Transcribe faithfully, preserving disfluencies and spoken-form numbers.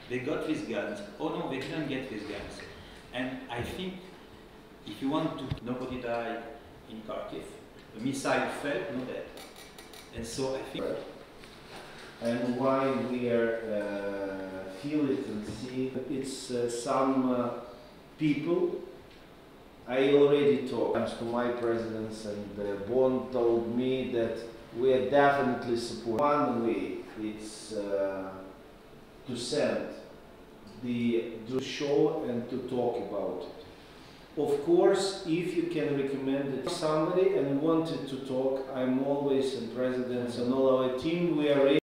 they got these guns. Oh no, they didn't get these guns. And I think if you want to, nobody died in Kharkiv. The missile fell, no dead. And so I think. And why we are uh, feel it and see it's uh, some uh, people. I already talked to my presidents, and uh, Bon told me that we are definitely supporting. One way it's uh, to send the to show and to talk about it. Of course, if you can recommend it to somebody and wanted to talk, I'm always, and presidents and all our team, we are ready.